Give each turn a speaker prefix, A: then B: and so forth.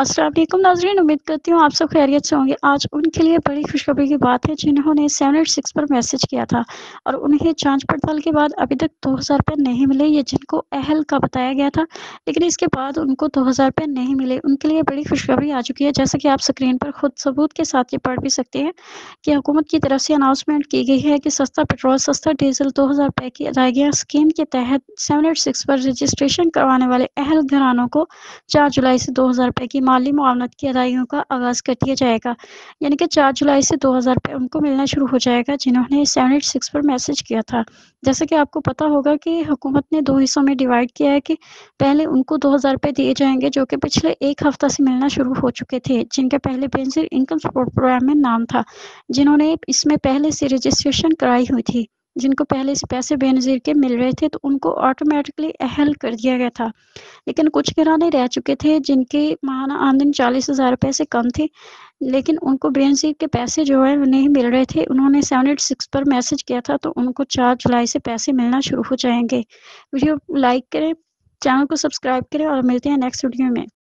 A: अस्सलाम वालेकुम नाज़रीन, उम्मीद करती हूँ आप सब खैरियत से होंगे। आज उनके लिए बड़ी खुशखबरी की बात है जिन्होंने 786 पर मैसेज किया था और उन्हें जाँच-पड़ताल के बाद अभी तक 2000 रुपए नहीं मिले, ये जिनको अहल का बताया गया था, लेकिन इसके बाद उनको 2000 रुपए नहीं मिले। उनके लिए बड़ी खुशखबरी आ चुकी है, जैसा कि आप स्क्रीन पर खुद सबूत के साथ ये पढ़ भी सकते हैं कि हुकूमत की तरफ से अनाउंसमेंट की गई है कि सस्ता पेट्रोल, सस्ता डीज़ल 2000 रुपए की अदायगियाँ स्कीम के तहत 786 पर रजिस्ट्रेशन करवाने वाले अहल घरानों को 4 जुलाई से 2000 रुपए की माली मुआवनत की अदायगियों का आगाज़ कर दिया जाएगा। यानी कि 4 जुलाई से 2000 रुपए उनको मिलना शुरू हो जाएगा जिन्होंने 786 पर मैसेज किया था। जैसा कि आपको पता होगा कि हुकूमत ने 2 हिस्सों में डिवाइड किया है कि पहले उनको 2000 रुपए दिए जाएँगे जो कि पिछले 1 हफ्ता से मिलना शुरू हो चुके थे, जिनके पहले बेनज़ीर इनकम सपोर्ट प्रोग्राम में नाम था, जिन्होंने इसमें पहले से रजिस्ट्रेशन कराई हुई थी। जिनको पहले से पैसे बेनज़ीर के मिल रहे थे तो उनको ऑटोमैटिकली अहल कर दिया गया था। लेकिन कुछ घराने रह चुके थे जिनकी माहाना आमदनी 40,000 रुपए से कम थी, लेकिन उनको बेनज़ीर के पैसे जो है वो नहीं मिल रहे थे। उन्होंने 786 पर मैसेज किया था तो उनको 4 जुलाई से पैसे मिलना शुरू हो जाएँगे। वीडियो लाइक करें, चैनल को सब्सक्राइब करें और मिलते हैं नेक्स्ट वीडियो में।